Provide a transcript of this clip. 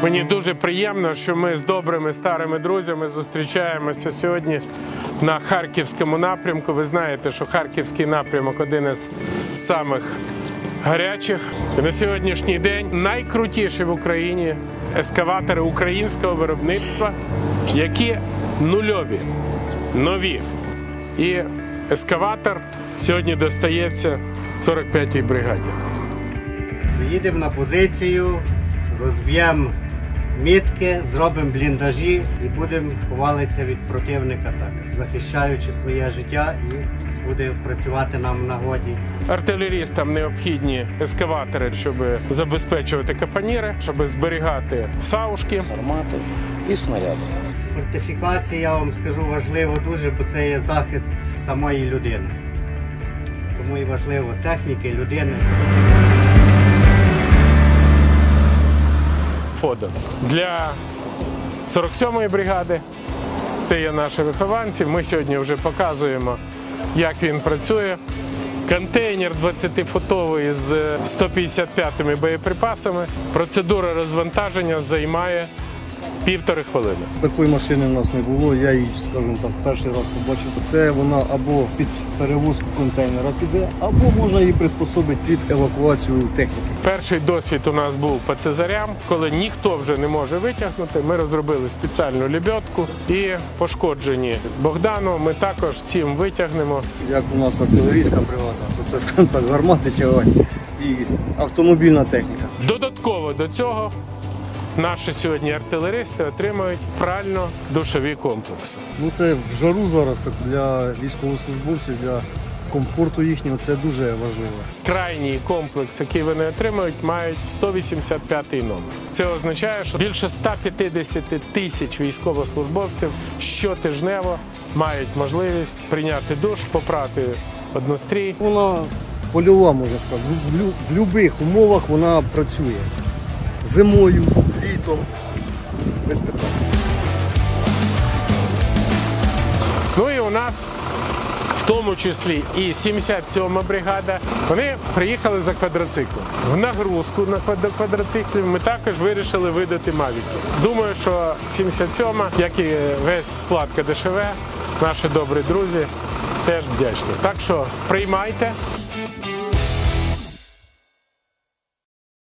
Мені дуже приємно, що ми з добрими старими друзями зустрічаємося сьогодні на Харківському напрямку. Ви знаєте, що Харківський напрямок – один із самих гарячих. І на сьогоднішній день найкрутіші в Україні ескаватори українського виробництва, які нульові, нові. І ескаватор сьогодні достається 45-й бригаді. Їдемо на позицію, розб'ємо мітки, зробимо бліндажі і будемо ховатися від противника, так, захищаючи своє життя, і буде працювати нам в нагоді. Артилерістам необхідні ескаватори, щоб забезпечувати капоніри, щоб зберігати саушки. Гармати і снаряди. Фортифікація, я вам скажу, важливо дуже, бо це є захист самої людини. Тому і важливо техніки, людини. Фото. Для 47-ї бригади, це є наші вихованці, ми сьогодні вже показуємо, як він працює. Контейнер 20-футовий з 155 боєприпасами. Процедура розвантаження займає 1,5 хвилини. Такої машини в нас не було, я її, скажімо так, перший раз побачив. Це вона або під перевозку контейнера піде, або можна її приспособити під евакуацію техніки. Перший досвід у нас був по цезарям, коли ніхто вже не може витягнути. Ми розробили спеціальну лебедку і пошкоджені Богдану ми також цим витягнемо. Як у нас артилерійська бригада, то це, скажімо так, гармати тягати і автомобільна техніка. Додатково до цього наші сьогодні артилеристи отримують прально-душові комплекси. Ну це в жару зараз так, для військовослужбовців, для комфорту їхнього це дуже важливо. Крайній комплекс, який вони отримують, мають 185-й номер. Це означає, що більше 150 тисяч військовослужбовців щотижнево мають можливість прийняти душ, попрати однострій. Вона польова, можна сказати, в будь-яких умовах вона працює. Зимою, літом, без питань. Ну і у нас, в тому числі і 77-ма бригада, вони приїхали за квадроциклом. В нагрузку на квадроциклів ми також вирішили видати мавіки. Думаю, що 77-ма, як і весь склад КДШВ, наші добрі друзі, теж вдячні. Так що приймайте.